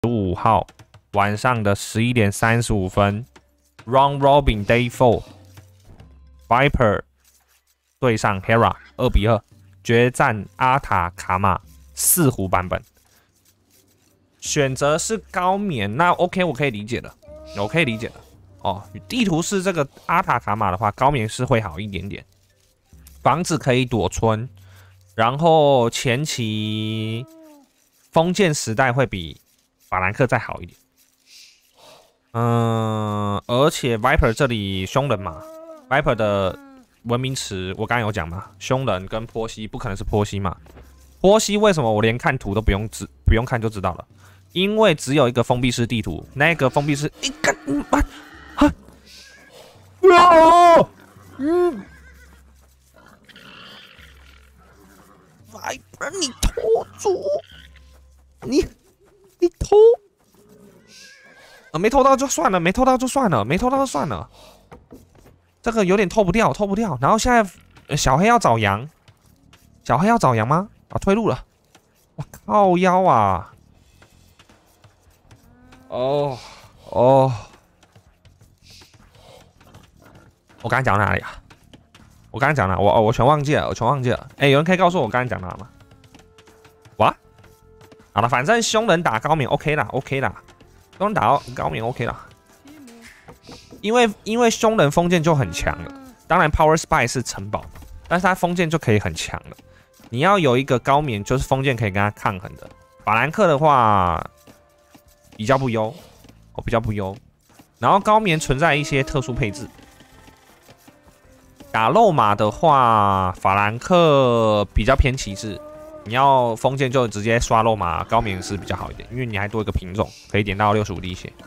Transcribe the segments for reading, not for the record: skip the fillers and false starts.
5号晚上的11点35分 ，Round Robin Day 4，Viper 对上 Hera 2-2，决战阿塔卡玛4胡版本。选择是高棉，那 OK 我可以理解的，我可以理解的。哦，地图是这个阿塔卡玛的话，高棉是会好一点点，房子可以躲村，然后前期封建时代会比法兰克再好一点。而且 Viper 这里凶人嘛 ，Viper 的文明池我刚刚有讲嘛，凶人跟波西不可能是波西嘛。波西为什么我连看图都不用看就知道了？因为只有一个封闭式地图，那个封闭式一个Viper 你拖住，你拖。没偷到就算了，没偷到就算了，没偷到就算了。这个有点偷不掉，偷不掉。然后现在小黑要找羊，小黑要找羊吗？啊，退路了！我靠腰啊！哦，我刚才讲到哪里啊？我刚才讲哪？我全忘记了，我全忘记了。哎，有人可以告诉我刚才讲哪吗？哇，好了，反正凶人打高棉 OK 啦 ，OK 啦。凶人打高棉 OK 啦，因为凶人封建就很强了，当然 Power Spy 是城堡，但是他封建就可以很强了。你要有一个高棉，就是封建可以跟他抗衡的。法兰克的话比较不优，比较不优。然后高棉存在一些特殊配置。打肉马的话，法兰克比较偏旗帜。你要封建就直接刷肉马，高棉是比较好一点，因为你还多一个品种，可以点到65滴血。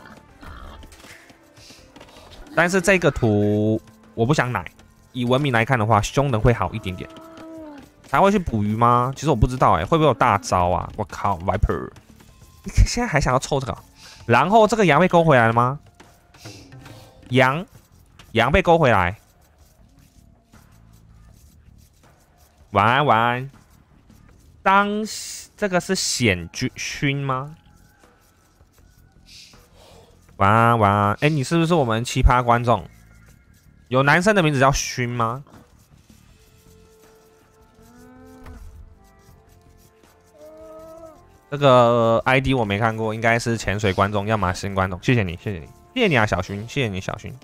但是这个图我不想奶，以文明来看的话，凶人会好一点点。还会去捕鱼吗？其实我不知道会不会有大招啊？我靠 ，Viper， 你现在还想要凑这个？然后这个羊被勾回来了吗？羊被勾回来。晚安，晚安。当这个是显勋吗？晚安，晚安。哎，你是不是我们奇葩观众？有男生的名字叫勋吗？这个 ID 我没看过，应该是潜水观众，要么新观众。谢谢你，谢谢你，谢谢你啊，小勋，谢谢你，小勋。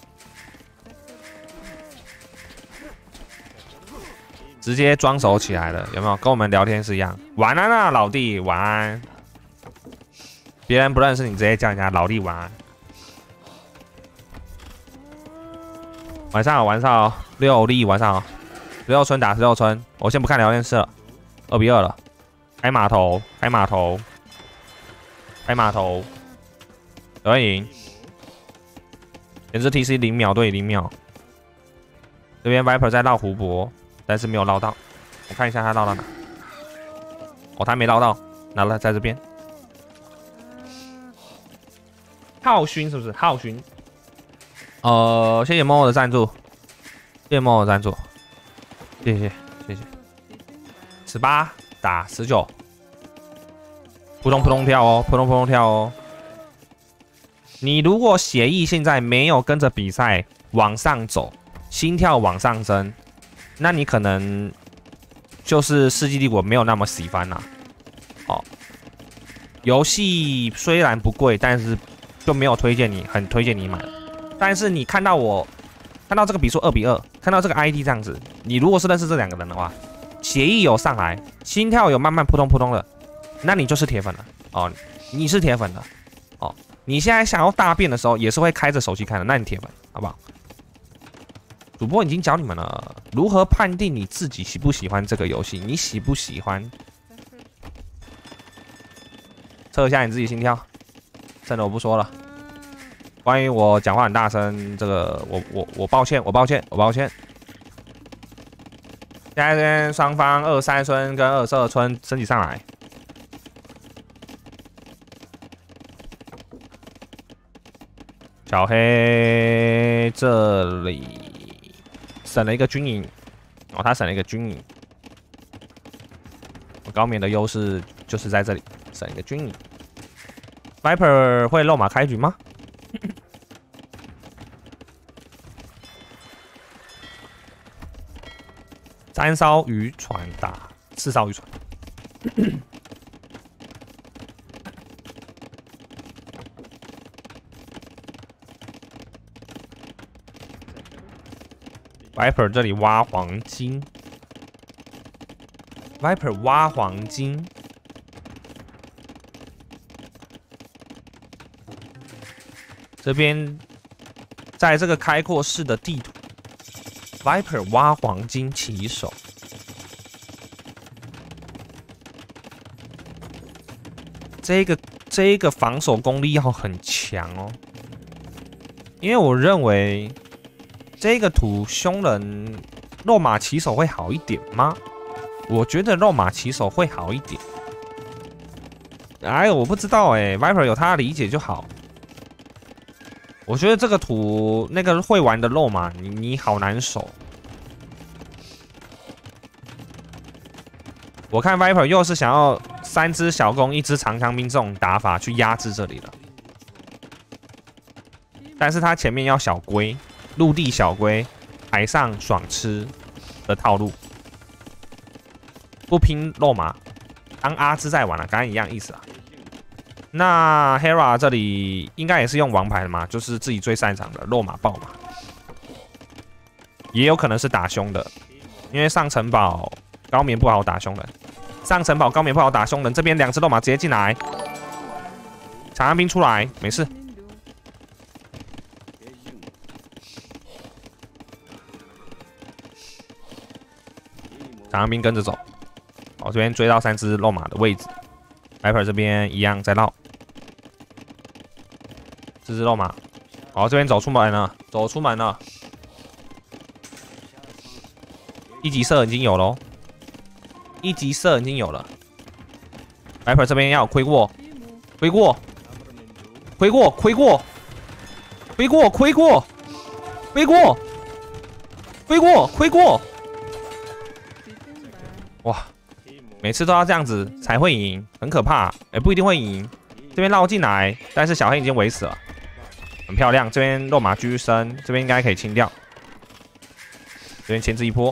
直接装手起来了，有没有？跟我们聊天是一样。晚安啊，老弟，晚安。别人不认识你，直接叫人家老弟晚安。晚上好，晚上好，6力晚上好。16村打16村，我先不看聊天室了，2-2了。开码头，开码头，开码头，有人赢。前置 TC 0秒对0秒。这边 Viper 在绕湖泊。但是没有绕到，我看一下他绕到哪。哦，他没绕到，拿了在这边。浩勋是不是？浩勋。谢谢默默的赞助，谢谢默默的赞助，谢谢谢谢。18打19，扑通扑通跳哦，扑通扑通跳哦。你如果血液现在没有跟着比赛往上走，心跳往上升。那你可能就是世纪帝国没有那么喜欢啦。哦，游戏虽然不贵，但是就没有推荐你，很推荐你买。但是你看到这个比数2-2，看到这个 ID 这样子，你如果是认识这2个人的话，血液有上来，心跳有慢慢扑通扑通的，那你就是铁粉了哦，你是铁粉的哦。你现在想要大便的时候，也是会开着手机看的，那你铁粉好不好？主播已经教你们了，如何判定你自己喜不喜欢这个游戏？你喜不喜欢？测一下你自己心跳。真的我不说了。关于我讲话很大声，这个我抱歉，我抱歉，我抱歉。现在这边双方23村跟22村升级上来。小黑这里。省了一个军营，哦，他省了一个军营。高棉的优势就是在这里，省一个军营。 Viper 会肉马开局吗？3艘渔船打4艘渔船。Viper 这里挖黄金 ，Viper 挖黄金。这边在这个开阔式的地图 ，Viper 挖黄金起手。这个防守功力要很强哦，因为我认为。这个图凶人肉马骑手会好一点吗？我觉得肉马骑手会好一点。哎，我不知道哎 ，Viper 有他的理解就好。我觉得这个图那个会玩的肉马，你好难守。我看 Viper 又是想要3只小弓1只长枪兵这种打法去压制这里了，但是他前面要小龟。陆地小龟，海上爽吃的套路，不拼肉马，当阿兹在玩了，跟刚一样意思啊。那 Hera 这里应该也是用王牌的嘛，就是自己最擅长的肉马爆嘛，也有可能是打凶的，因为上城堡高棉不好打凶人，上城堡高棉不好打凶人，这边2只肉马直接进来，长安兵出来，没事。长安兵跟着走，好，这边追到3只肉马的位置 ，Viper 这边一样在绕，4只肉马，好，这边走出门了，走出门了，1级射已经有了，1级射已经有了 ，Viper 这边要亏过，亏过，亏过，亏过，亏过，亏过，亏过，亏过，亏过。哇，每次都要这样子才会赢，很可怕。不一定会赢。这边绕进来，但是小黑已经围死了，很漂亮。这边肉马居生，这边应该可以清掉。这边牵制一波，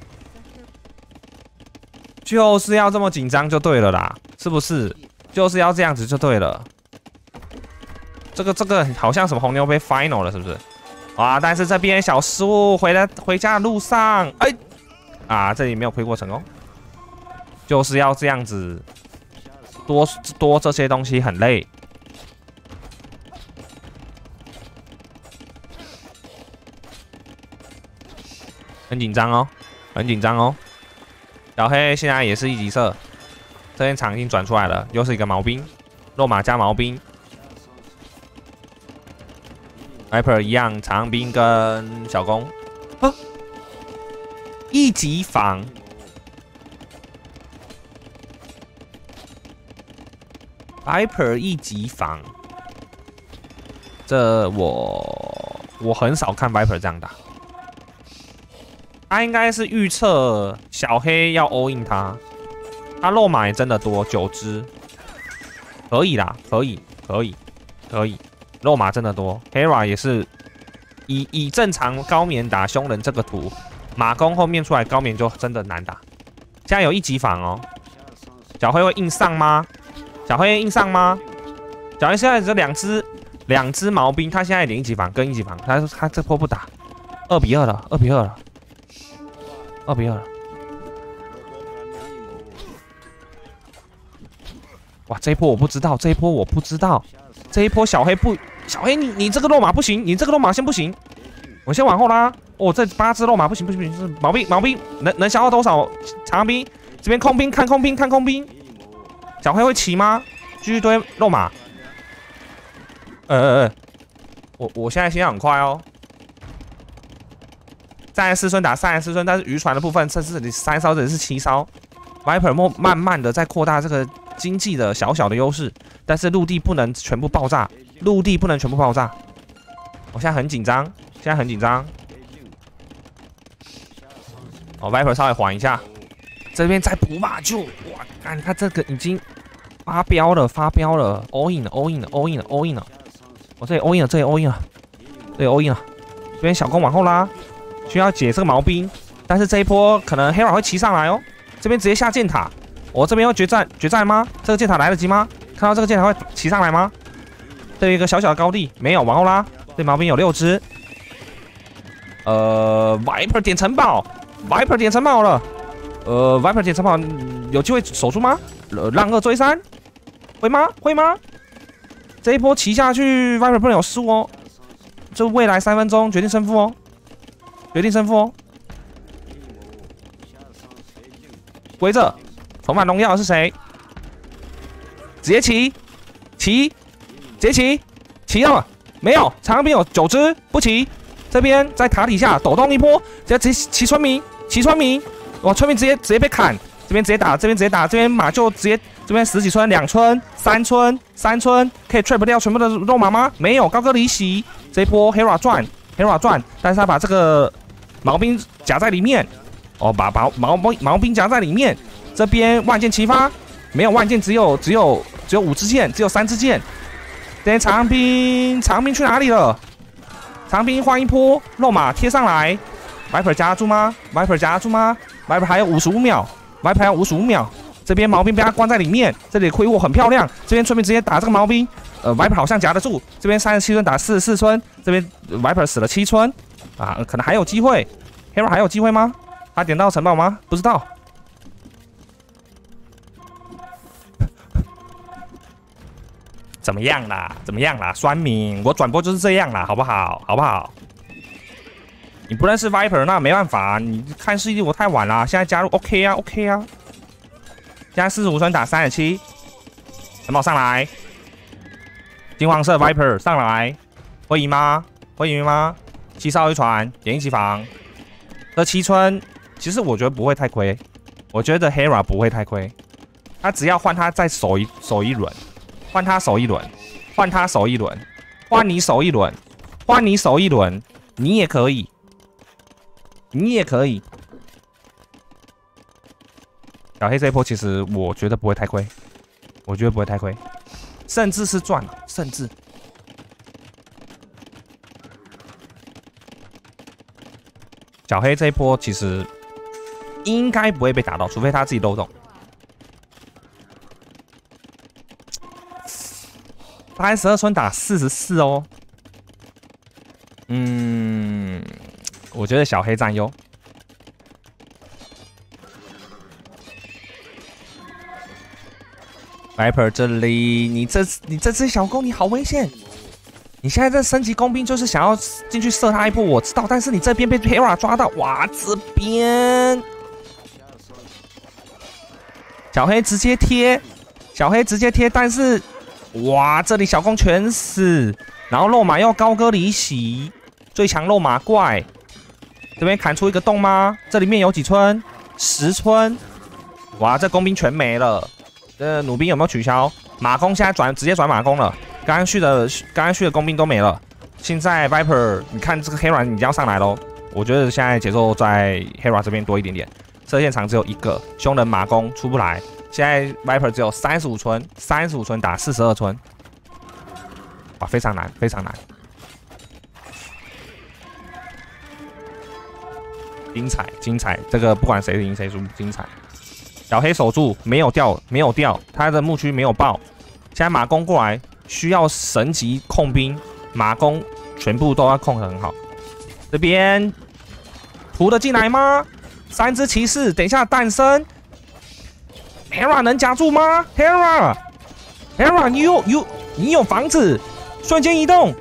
就是要这么紧张就对了啦，是不是？就是要这样子就对了。这个好像什么红牛杯 final 了，是不是？哇！但是这边小失误，回家的路上，这里没有亏过成功。就是要这样子，多这些东西很累。很紧张哦，很紧张哦。小黑现在也是1级射，这边场已经转出来了，又是一个毛兵，肉马加毛兵。Viper 一样，长兵跟小弓。1级防。Viper 1级防，这我很少看 Viper 这样打。他应该是预测小黑要 all in 他肉马也真的多9只，可以啦，可以，肉马真的多。Hera 也是以正常高棉打凶人这个图，马弓后面出来高棉就真的难打。现在有1级防哦，小黑会硬上吗？小黑硬上吗？小黑现在只有2只毛兵，他现在连1级防跟1级防，他这波不打，2比2了，2比2了，2比2了。哇，这一波我不知道，这一波小黑你这个肉马不行，你这个肉马先不行，我先往后拉。哦，这8只肉马不行，是毛兵能消耗多少？长兵这边空兵看空兵。小黑会骑吗？继续堆肉马。我现在心跳很快哦。34孙打34孙，但是渔船的部分这是3艘，这里是7艘。Viper 慢慢的在扩大这个经济的小的优势，但是陆地不能全部爆炸，我现在很紧张，Viper 稍微缓一下。这边再补把就哇，看他这个已经发飙了，all in 了 ，all in 了，我这里 all in 了，这里 all in 了，这里 all in 了，这边小攻往后拉，需要解这个毛兵，但是这一波可能 Hera 会骑上来哦，这边直接下箭塔，我这边要决战吗？这个箭塔来得及吗？看到这个箭塔会骑上来吗？这有一个小小的高地，没有，往后拉，这毛兵有6只。Viper 点城堡 ，Viper 点城堡了。Viper 点城堡有机会守住吗？让2追3，会吗？会吗？这一波骑下去 ，Viper 不能有失误哦。就未来3分钟决定胜负哦，决定胜负哦。归着，重返荣耀的是谁？直接骑，直接骑了没有？长兵有9只，不骑。这边在塔底下抖动一波，直接骑村民，哇，村民直接被砍，这边直接打，这边马就直接这边10几村，2村、3村，可以 trap 掉全部的肉马吗？没有，高歌离席，这一波 Hera 赚，但是他把这个毛兵夹在里面，哦，把毛兵夹在里面，这边万箭齐发，没有万箭，只有5支箭，只有3支箭，这边长兵去哪里了？长兵换一波，肉马贴上来 ，Viper 夹得住吗 ？Viper 还有55秒，这边毛兵被他关在里面，这里挥霍很漂亮，这边村民直接打这个毛兵，Viper 好像夹得住，这边37村打44村，这边 Viper 死了7村，啊，可能还有机会 ，Hera 还有机会吗？他点到城堡吗？不知道。怎么样啦，酸民，我转播就是这样啦，好不好？你不认识 Viper 那没办法，你看世纪我太晚了，现在加入 OK 啊。现在45村打37，城堡上来，金黄色 Viper 上来，会赢吗？7少1传，点1起防，这7村其实我觉得不会太亏，我觉得 Hera 不会太亏，他只要换他再守一轮。换他守一轮，换你守一轮，你也可以。小黑这一波其实我觉得不会太亏，甚至是赚了，小黑这一波其实应该不会被打到，除非他自己漏洞。32村打44哦，我觉得小黑占优。Viper 这里，你这只小攻你好危险！你现在这升级工兵就是想要进去射他一波，我知道，但是你这边被 Hera 抓到，哇，这边小黑直接贴，但是。哇，这里小攻全死，然后肉马又高歌离席，最强肉马怪，这边砍出一个洞吗？这里面有几村？10村。哇，这工兵全没了。弩兵有没有取消？马弓现在直接转马弓了。刚刚去的工兵都没了。现在 Viper， 你看这个 Hera 已经要上来喽。我觉得现在节奏在 Hera 这边多一点点。射线场只有1个，凶人马弓出不来。现在 Viper 只有35村打42村，哇，非常难。精彩，这个不管谁赢谁输，精彩。小黑守住，没有掉，他的牧区没有爆。现在马弓过来，需要神级控兵，马弓全部都要控得很好。这边涂得进来吗？3只骑士，等一下诞生。Hera 能夹住吗 ？Hera， 你有房子，瞬间移动，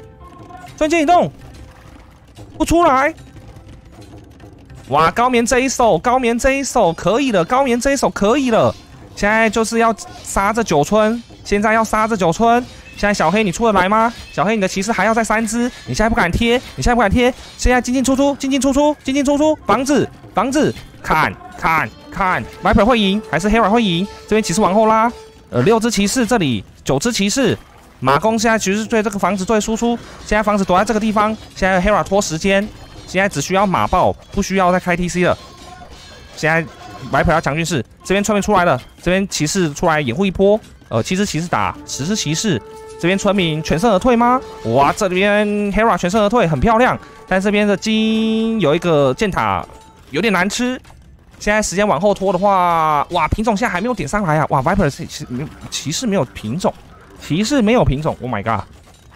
不出来。哇，高棉这一手可以了，现在就是要杀这9村，现在小黑你出得来吗？小黑你的骑士还要再3只，你现在不敢贴，现在进进出出，防止，看 ，Viper 会赢还是 Hera 会赢？这边骑士往后拉，6只骑士，这里9只骑士，马弓现在其实对这个房子对输出，现在房子躲在这个地方，现在 Hera 拖时间，现在只需要马爆，不需要再开 TC 了。现在 Viper 要强军士，这边村民出来了，这边骑士出来掩护一波。7只骑士打10只骑士，这边村民全身而退吗？哇，这边 Hera 全身而退，很漂亮。但这边的金有一个箭塔有点难吃。现在时间往后拖的话，哇，品种现在还没有点上来啊！哇 ，Viper 骑士没有品种，骑士没有品种 ，Oh my god，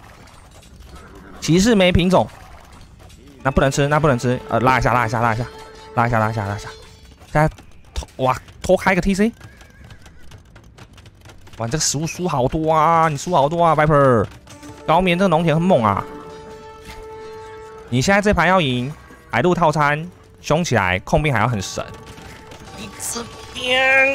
骑士没品种，那不能吃，那不能吃。拉一下。现在哇，偷开个 TC。哇，这个食物输好多啊！你输好多啊 ，Viper。高棉这个农田很猛啊！你现在这盘要赢，海陆套餐凶起来，控兵还要很神。你这边，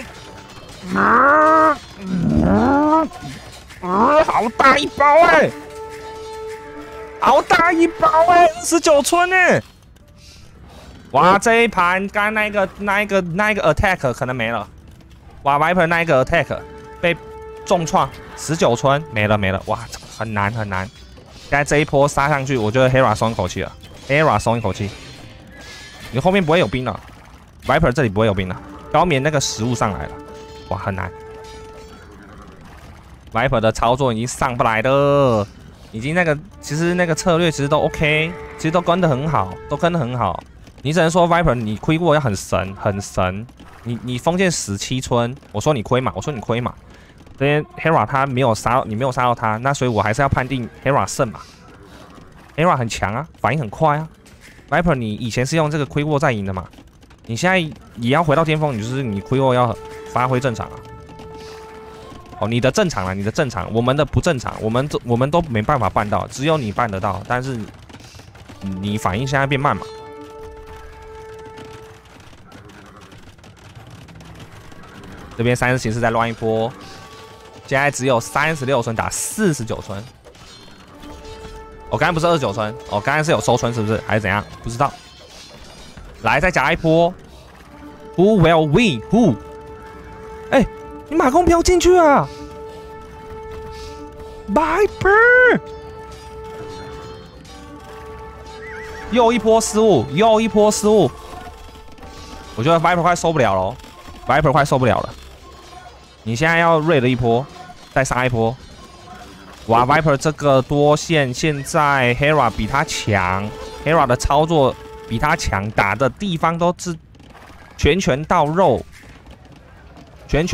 好大一包哎、好大一包哎、19村哎、哇，这一盘刚刚那一个 attack 可能没了。哇 ，Viper 那一个 attack 被重创，19村没了。哇，很难。现在这一波杀上去，我觉得 Hera 松一口气了。Hera 松一口气，你后面不会有兵了。Viper 这里不会有兵了。高棉那个食物上来了，哇，很难。Viper 的操作已经上不来了，已经其实那个策略其实都 OK， 其实都跟得很好，你只能说 Viper 你亏过要很神。你封建17村，我说你亏嘛。这边 Hera 他没有杀，你没有杀到他，那所以我还是要判定 Hera 胜嘛。Hera 很强啊，反应很快啊。Viper 你以前是用这个亏过再赢的嘛，你现在也要回到巅峰，你亏过要发挥正常啊。哦，你的正常，我们的不正常，我们都没办法办到，只有你办得到，但是你反应现在变慢嘛。这边30骑士再乱一波。现在只有36村打49村，我刚才不是29村，我刚才是有收村是不是？还是怎样？不知道。来，再夹一波。Who will win? Who？ 哎，你马弓不要进去啊 ！Viper， 又一波失误。我觉得 Viper 快受不了了 ，Viper 快受不了了。你现在要瑞的一波，再杀一波。哇 ，Viper 这个多线现在 Hera 比他强 ，Hera 的操作比他强，打的地方都是拳到肉。现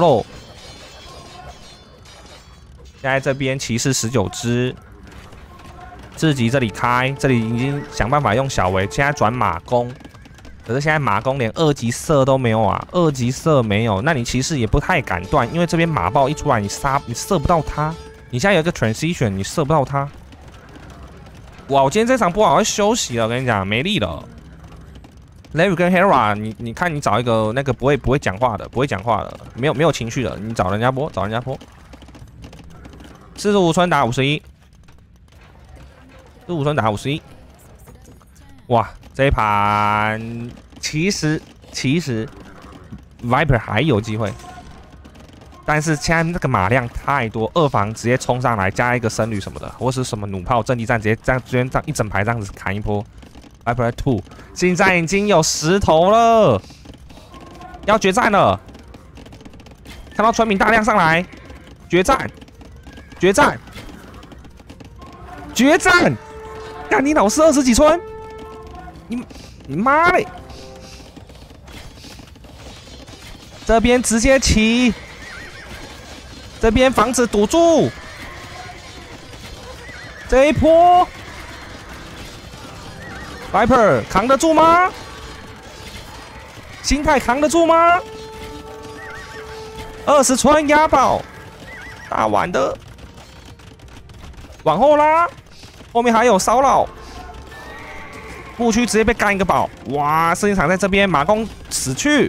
在这边骑士19只，自己这里开，这里已经想办法用小维，现在转马弓。可是现在马弓连2级射都没有啊，2级射没有，那你骑士也不太敢断，因为这边马爆一出来，你射不到他。你现在有一个 transition， 你射不到他。哇，我今天这场不好，要休息了，我跟你讲，没力了。Larry 跟 Hera， 你看你找一个那个不会讲话的，没有情绪的，你找人家播。45村打51，哇！这一盘其实 Viper 还有机会，但是现在那个马量太多，2防直接冲上来，加一个僧侣什么的，或是什么弩炮阵地战，直接这样一整排这样子砍一波。Viper 2现在已经有10头了，要决战了。看到村民大量上来，决战！干你老是20几村！你妈嘞！这边直接起，这边房子堵住，这一波 ，Viper 扛得住吗？心态扛得住吗？20村押宝，大碗的，往后拉，后面还有骚扰。牧区直接被干一个宝，哇！射箭场在这边，马弓死去。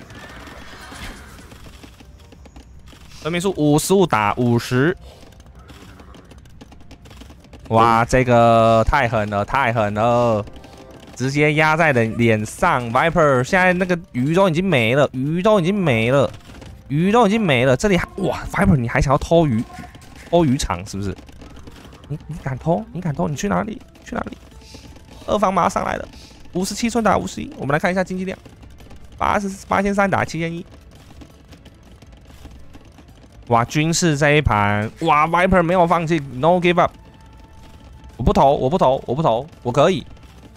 村民数55打50，哇！这个太狠了，直接压在人脸上。Viper 现在那个鱼都已经没了，这里哇 ，Viper 你还想要偷鱼场是不是？你敢偷？你去哪里？2防马上来了，57村打51。我们来看一下经济量 8300打7100。哇，军事这一盘，哇 ，Viper 没有放弃 ，No give up。我不投，我可以，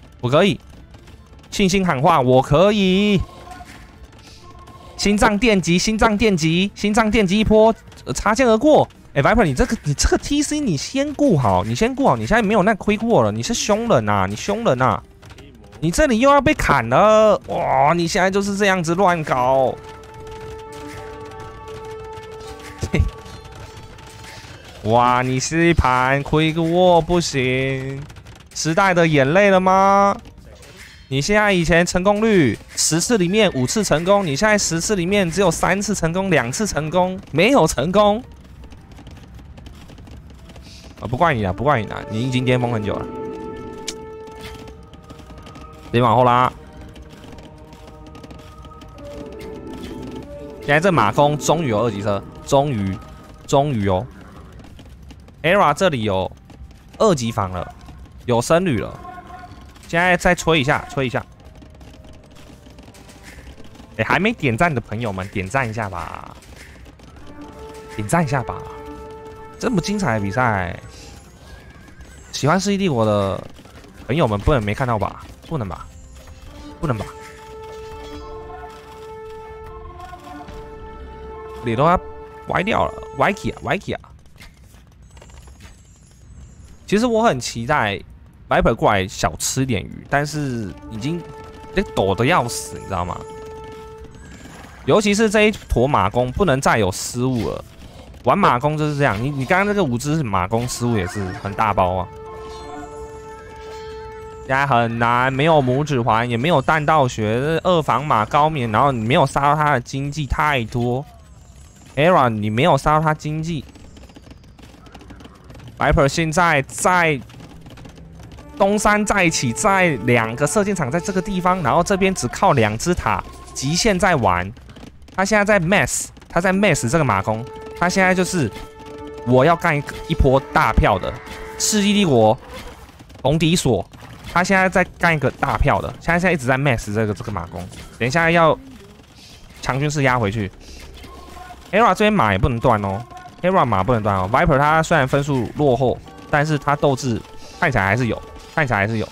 信心喊话，我可以。心脏电击一波，擦肩而过。哎 ，Viper， 你这个 TC 你先顾好，你现在没有那 quick wall 了，你是凶人呐，你这里又要被砍了，哇，你现在就是这样子乱搞。哇，你是一盘 quick wall 不行，时代的眼泪了吗？你现在以前成功率10次里面5次成功，你现在10次里面只有3次成功，2次成功，没有成功。不怪你了，你已经巅峰很久了。别往后拉。现在这马弓终于有2级车，终于哦。ERA 这里有2级房了，有僧侣了。现在再吹一下。哎，还没点赞的朋友们，点赞一下吧！这么精彩的比赛，喜欢《世纪帝国》的朋友们不能没看到吧？不能吧？脸都要歪掉了，歪起啊！其实我很期待 Viper 过来小吃点鱼，但是已经抖得要死，你知道吗？尤其是这一坨马弓不能再有失误了。玩马弓就是这样，你刚刚那个5只马弓失误也是很大包啊。现在很难，没有拇指环，也没有弹道学，2防马高棉，然后你没有杀到他的经济太多。ERA 你没有杀到他经济。Viper 现在在东山再起，在2个射箭场在这个地方，然后这边只靠2只塔极限在玩。他现在在 Mass， 他在 Mass 这个马弓，他现在就是我要干一波大票的世纪帝国红底锁，他现在在干一个大票的，现在一直在 Mass 这个马弓，等一下要强军事压回去。ERA 这边马也不能断哦。ERA 马不能断哦 ，Viper 他虽然分数落后，但是他斗志看起来还是有，现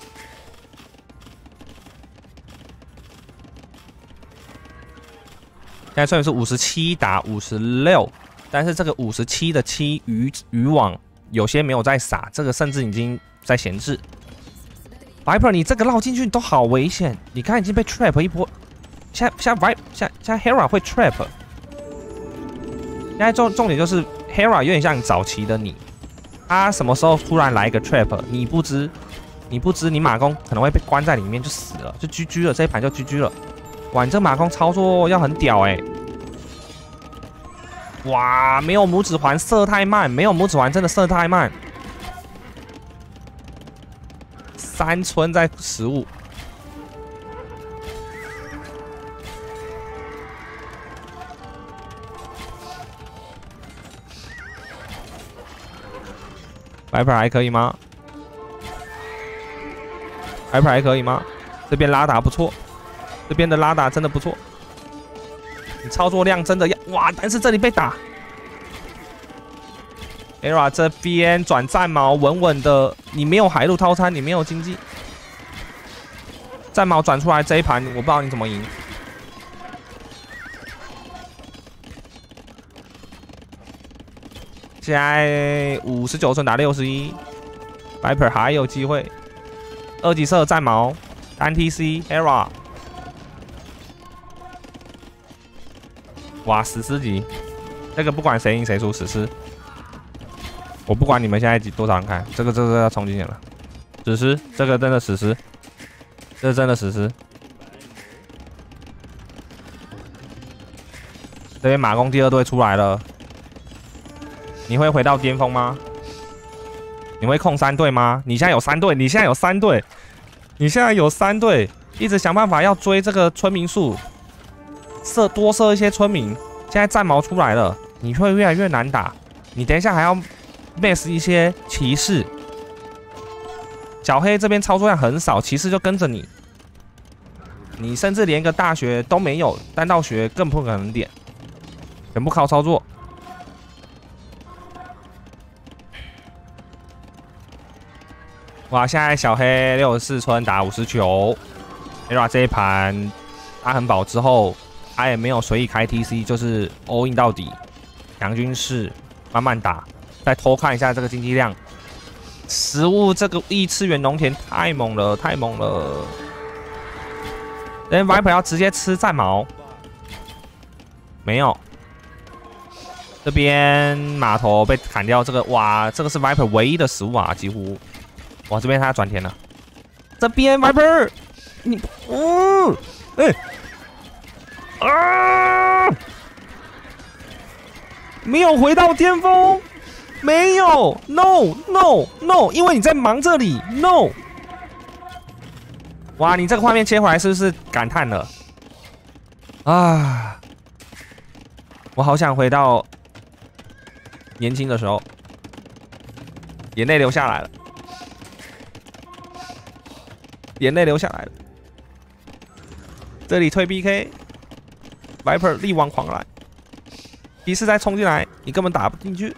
在虽然是57打56，但是这个57的7渔网有些没有在撒，这个甚至已经在闲置。Viper 你这个绕进去都好危险，你看已经被 trap 一波，现在 ERA 会 trap。现在重点就是 ERA 有点像早期的你，他什么时候突然来一个 trap， 你不知，你马弓可能会被关在里面就死了，就 GG 了，这一盘就 GG 了。哇，你这马弓操作要很屌哎！哇，没有拇指环射太慢，真的射太慢。3村在15。Viper 还可以吗？这边拉打不错，这边的拉打真的不错。你操作量真的要哇，但是这里被打。ERA 这边转战矛稳稳的，你没有海陆套餐，你没有经济，战矛转出来这一盘，我不知道你怎么赢。现在59寸打61，Viper 还有机会。2级射战矛，单 TC ERA， 哇，史诗级，这个不管谁赢谁输，史诗。我不管你们现在多少人看，这个要冲进去了，史诗，这个真的史诗，这真的史诗。这边马弓第2队出来了。你会回到巅峰吗？你会控3队吗？你现在有3队，一直想办法要追这个村民数，多射一些村民。现在战矛出来了，你会越来越难打。你等一下还要 miss 一些骑士，小黑这边操作量很少，骑士就跟着你。 你甚至连个大学都没有，单道学更不可能点，全部靠操作。哇！现在小黑64村打59 ，ERA 这一盘大亨堡之后，他也没有随意开 TC， 就是 all in 到底，强军士慢慢打。再偷看一下这个经济量，食物这个异次元农田太猛了，太猛了。人 Viper 要直接吃战矛，没有。这边码头被砍掉，这个哇，这个是 Viper 唯一的食物啊，几乎。哇，这边他转田了。这边 Viper， 你，没有回到巅峰，没有 ，no no no， 因为你在忙这里 ，no。哇，你这个画面切回来是不是感叹了？啊，我好想回到年轻的时候，眼泪流下来了。眼泪流下来了。这里推 BK，Viper 力挽狂澜，敌士再冲进来，你根本打不进去。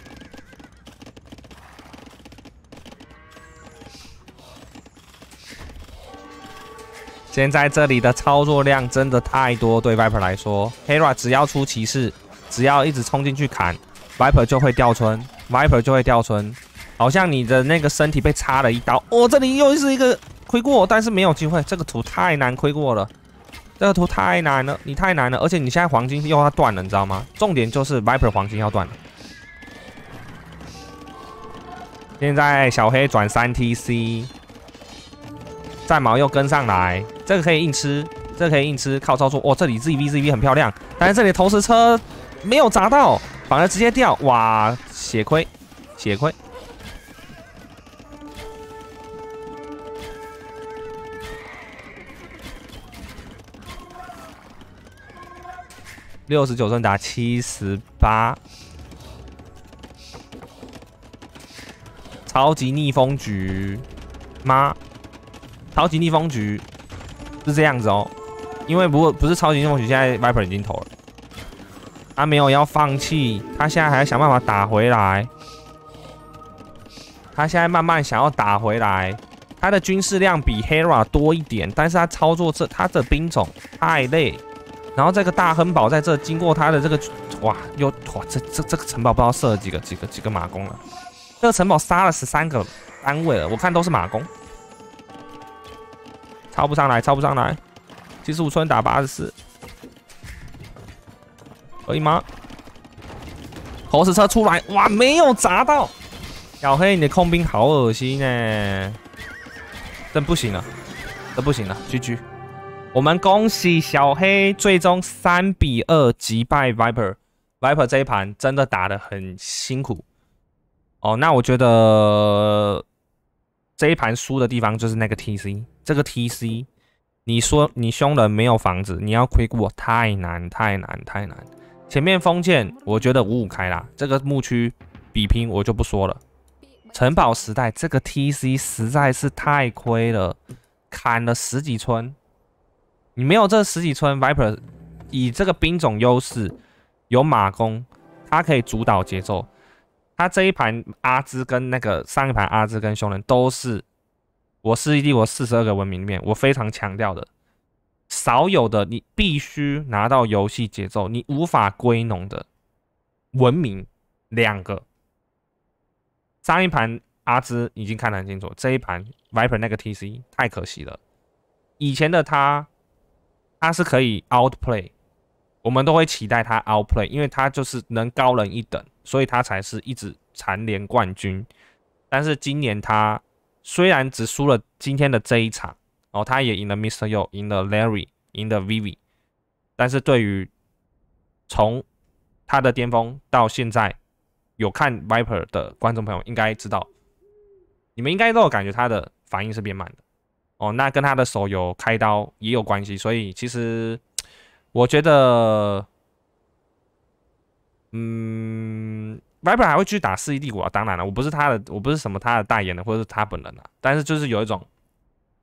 现在这里的操作量真的太多，对 Viper 来说 ，Hera 只要出骑士，只要一直冲进去砍 ，Viper 就会掉村 ，Viper 就会掉村，好像你的那个身体被插了一刀。哦，这里又是一个。亏过，但是没有机会。这个图太难亏过了，这个图太难了，你太难了，而且你现在黄金又要断了，你知道吗？重点就是 Viper 黄金要断了。现在小黑转3TC， 战矛又跟上来，这个可以硬吃，这个可以硬吃，靠操作。哦，这里 ZV 很漂亮，但是这里投石车没有砸到，反而直接掉，哇，血亏，血亏。69村打78，超级逆风局吗？超级逆风局是这样子哦，因为不是超级逆风局，现在 Viper 已经投了，他没有要放弃，他现在还要想办法打回来，他现在慢慢想要打回来，他的军事量比 Hera 多一点，但是他操作他的兵种太累。然后这个大亨堡在这经过他的这个，哇，这个城堡不知道射了几个马弓了。这个城堡杀了13个单位了，我看都是马弓。超不上来，75村打84，可以吗？投石车出来，哇，没有砸到。小黑，你的控兵好恶心呢，真不行了，这不行了 ，GG。我们恭喜小黑最终3-2击败 Viper。Viper 这一盘真的打得很辛苦哦。那我觉得这一盘输的地方就是那个 TC， 这个 TC， 你说你凶人没有房子，你要亏过太难。前面封建我觉得5-5开啦，这个牧区比拼我就不说了。城堡时代这个 TC 实在是太亏了，砍了10几村。你没有这10几村 ，Viper 以这个兵种优势，有马弓，他可以主导节奏。他这一盘阿兹跟那个上一盘阿兹跟凶人都是我世纪帝国42个文明里面我非常强调的，少有的你必须拿到游戏节奏，你无法归农的文明2个。上一盘阿兹已经看得很清楚，这一盘 Viper 那个 TC 太可惜了。以前的他是可以 outplay， 我们都会期待他 outplay， 因为他就是能高人一等，所以他才是一直蝉联冠军。但是今年他虽然只输了今天的这一场，哦，他也赢了 Mr. Yo， 赢了 Larry， 赢了 Vivi， 但是对于从他的巅峰到现在，有看 Viper 的观众朋友应该知道，你们应该都有感觉他的反应是变慢的。哦，那跟他的手有开刀也有关系，所以其实我觉得，Viper 还会去打世纪帝国啊。当然了，我不是什么他的代言人，或者是他本人啊。但是就是有一种，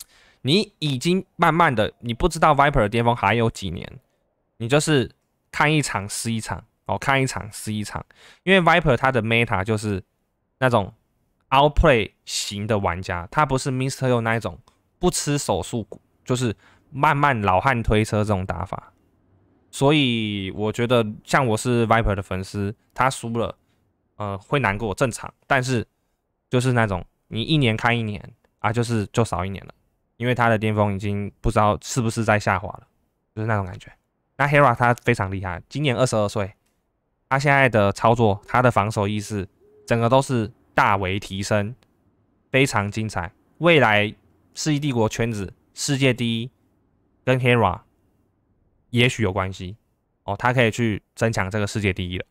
你已经慢慢的，你不知道 Viper 的巅峰还有几年，你就是看一场失一场哦，看一场失一场，因为 Viper 它的 meta 就是那种 outplay 型的玩家，他不是 Mr. Yo 那一种不吃手速，就是慢慢老汉推车这种打法。所以我觉得，像我是 Viper 的粉丝，他输了，会难过，正常。但是就是那种你一年看一年啊，就少一年了，因为他的巅峰已经不知道是不是在下滑了，就是那种感觉。那 Hera 他非常厉害，今年22岁，他现在的操作，他的防守意识，整个都是大为提升，非常精彩。未来世纪帝国圈子世界第一跟 Hera 也许有关系哦，他可以去争抢这个世界第一了。